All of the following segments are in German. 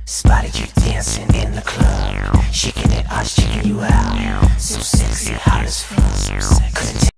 Spotted you dancing in the club, shaking it, I was checking you out. So sexy, hot as fuck.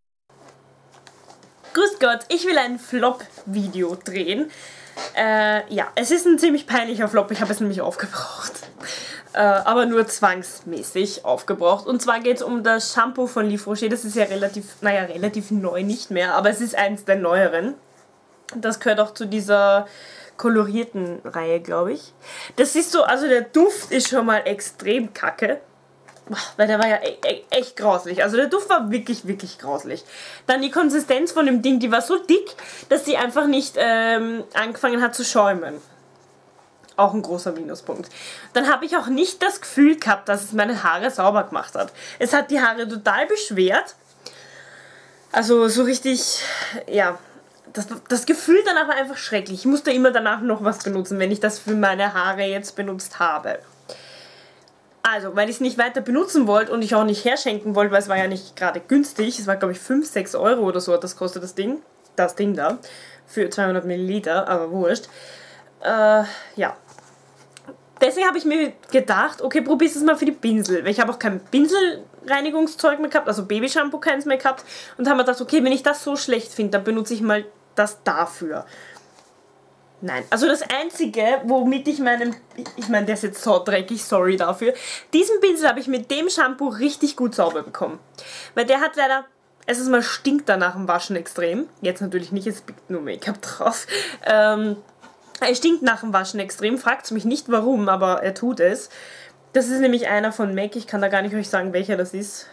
Grüß Gott, ich will ein Flop-Video drehen. Ja, es ist ein ziemlich peinlicher Flop, ich habe es nämlich aufgebraucht. Aber nur zwangsmäßig aufgebraucht. Und zwar geht es um das Shampoo von Yves Rocher. Das ist ja relativ neu nicht mehr, aber es ist eins der neueren. Das gehört auch zu dieser kolorierten Reihe, glaube ich. Das ist so, also der Duft ist schon mal extrem kacke. Weil der war ja echt grauslich. Also der Duft war wirklich grauslich. Dann die Konsistenz von dem Ding, die war so dick, dass sie einfach nicht angefangen hat zu schäumen. Auch ein großer Minuspunkt. Dann habe ich auch nicht das Gefühl gehabt, dass es meine Haare sauber gemacht hat. Es hat die Haare total beschwert. Also so richtig, ja, das Gefühl dann aber einfach schrecklich. Ich musste immer danach noch was benutzen, wenn ich das für meine Haare jetzt benutzt habe. Also, weil ich es nicht weiter benutzen wollte und ich auch nicht herschenken wollte, weil es war ja nicht gerade günstig. Es war, glaube ich, 5, 6 Euro oder so, das kostet das Ding. Das Ding da. Für 200 Milliliter, aber wurscht. Ja. Deswegen habe ich mir gedacht, okay, probier's es mal für die Pinsel. Weil ich habe auch kein Pinselreinigungszeug mehr gehabt, also Babyshampoo keins mehr gehabt. Und habe mir gedacht, okay, wenn ich das so schlecht finde, dann benutze ich mal das dafür. Nein, also das Einzige, womit ich meinen, ich meine, der ist jetzt so dreckig, sorry dafür, diesen Pinsel habe ich mit dem Shampoo richtig gut sauber bekommen. Weil der hat leider, erstens mal stinkt er nach dem Waschen extrem, jetzt natürlich nicht, es liegt nur Make-up drauf. Er stinkt nach dem Waschen extrem, fragt mich nicht warum, aber er tut es. Das ist nämlich einer von MAC, ich kann da gar nicht euch sagen, welcher das ist.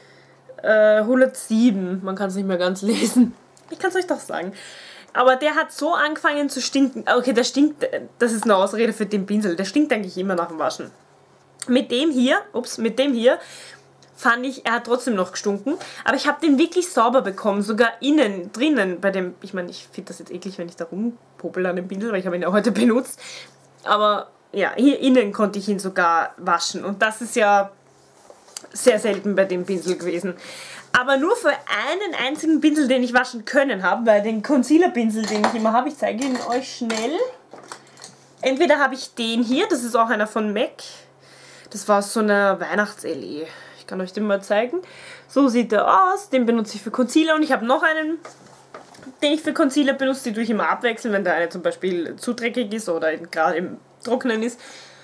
107, man kann es nicht mehr ganz lesen. Ich kann es euch doch sagen. Aber der hat so angefangen zu stinken. Okay, der stinkt, das ist eine Ausrede für den Pinsel. Der stinkt eigentlich immer nach dem Waschen. Mit dem hier fand ich, er hat trotzdem noch gestunken. Aber ich habe den wirklich sauber bekommen. Sogar innen, drinnen bei dem, ich meine, ich finde das jetzt eklig, wenn ich da rumpopel an dem Pinsel, weil ich habe ihn ja heute benutzt. Aber ja, hier innen konnte ich ihn sogar waschen. Und das ist ja sehr selten bei dem Pinsel gewesen. Aber nur für einen einzigen Pinsel, den ich waschen können habe, weil den Concealer-Pinsel, den ich immer habe, ich zeige ihn euch schnell. Entweder habe ich den hier, das ist auch einer von MAC. Das war aus so einer Weihnachts-LE. Ich kann euch den mal zeigen. So sieht er aus, den benutze ich für Concealer und ich habe noch einen, den ich für Concealer benutze, die tue ich immer abwechseln, wenn der eine zum Beispiel zu dreckig ist oder gerade im Trocknen ist.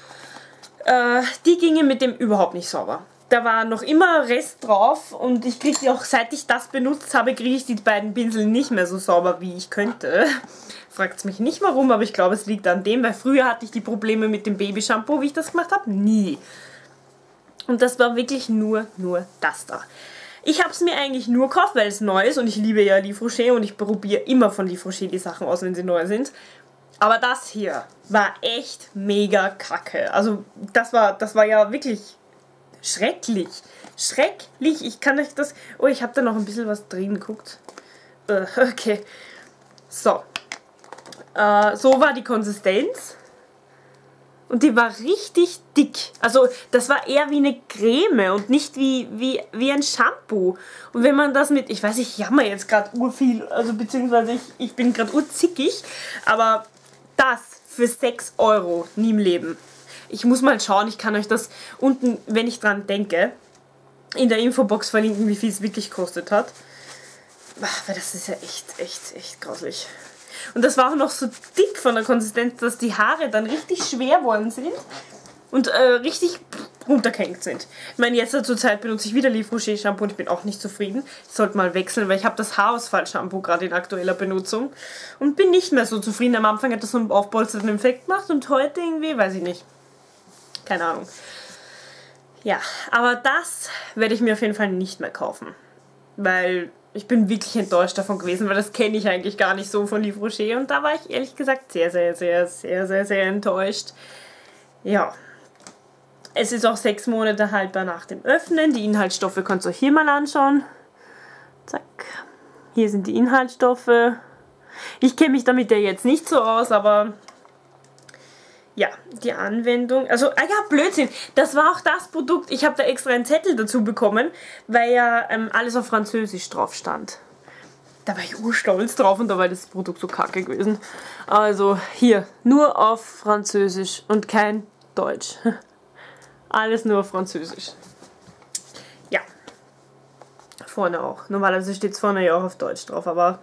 Die gingen mit dem überhaupt nicht sauber. Da war noch immer Rest drauf und ich kriege die auch, seit ich das benutzt habe, kriege ich die beiden Pinsel nicht mehr so sauber, wie ich könnte. Fragt mich nicht warum, aber ich glaube, es liegt an dem, weil früher hatte ich die Probleme mit dem Babyshampoo, wie ich das gemacht habe, nie. Und das war wirklich nur das da. Ich habe es mir eigentlich nur gekauft, weil es neu ist und ich liebe ja Yves Rocher und ich probiere immer von Yves Rocher die Sachen aus, wenn sie neu sind. Aber das hier war echt mega kacke. Also das war ja wirklich schrecklich. Schrecklich. Ich kann euch das... Oh, ich habe da noch ein bisschen was drin. Guckt. Okay. So. So war die Konsistenz. Und die war richtig dick. Also das war eher wie eine Creme und nicht wie ein Shampoo. Und wenn man das mit... Ich weiß, ich jammer jetzt gerade urviel. Also beziehungsweise ich bin gerade urzickig. Aber das für 6 Euro nie im Leben. Ich muss mal schauen, ich kann euch das unten, wenn ich dran denke, in der Infobox verlinken, wie viel es wirklich gekostet hat. Weil das ist ja echt grauslich. Und das war auch noch so dick von der Konsistenz, dass die Haare dann richtig schwer worden sind und richtig runtergehängt sind. Ich meine, jetzt zur Zeit benutze ich wieder Yves Rocher Shampoo und ich bin auch nicht zufrieden. Ich sollte mal wechseln, weil ich habe das Haarausfall-Shampoo gerade in aktueller Benutzung und bin nicht mehr so zufrieden. Am Anfang hat das so einen aufpolsternden Effekt gemacht und heute irgendwie, weiß ich nicht. Keine Ahnung. Ja, aber das werde ich mir auf jeden Fall nicht mehr kaufen. Weil ich bin wirklich enttäuscht davon gewesen, weil das kenne ich eigentlich gar nicht so von Yves Rocher. Und da war ich ehrlich gesagt sehr enttäuscht. Ja. Es ist auch 6 Monate haltbar nach dem Öffnen. Die Inhaltsstoffe könnt ihr euch hier mal anschauen. Zack. Hier sind die Inhaltsstoffe. Ich kenne mich damit ja jetzt nicht so aus, aber... Ja, die Anwendung, also, ja, Blödsinn, das war auch das Produkt, ich habe da extra einen Zettel dazu bekommen, weil ja alles auf Französisch drauf stand. Da war ich urstolz drauf und da war das Produkt so kacke gewesen. Also hier, nur auf Französisch und kein Deutsch. Alles nur auf Französisch. Ja. Vorne auch. Normalerweise steht es vorne ja auch auf Deutsch drauf, aber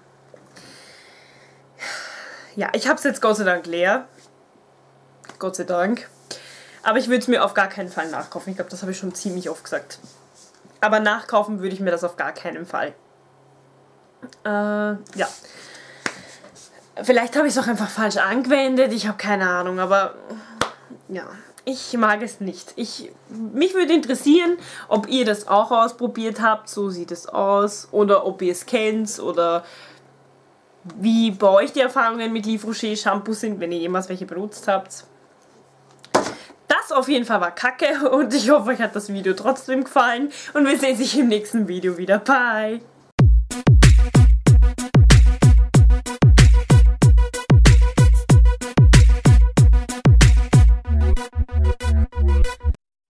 ja, ich habe es jetzt Gott sei Dank leer. Gott sei Dank. Aber ich würde es mir auf gar keinen Fall nachkaufen. Ich glaube, das habe ich schon ziemlich oft gesagt. Aber nachkaufen würde ich mir das auf gar keinen Fall. Ja. Vielleicht habe ich es auch einfach falsch angewendet. Ich habe keine Ahnung, aber ja, ich mag es nicht. Mich würde interessieren, ob ihr das auch ausprobiert habt. So sieht es aus. Oder ob ihr es kennt. Oder wie bei euch die Erfahrungen mit Livre Rocher Shampoo sind, wenn ihr jemals welche benutzt habt. Das auf jeden Fall war kacke und ich hoffe, euch hat das Video trotzdem gefallen und wir sehen sich im nächsten Video wieder. Bye!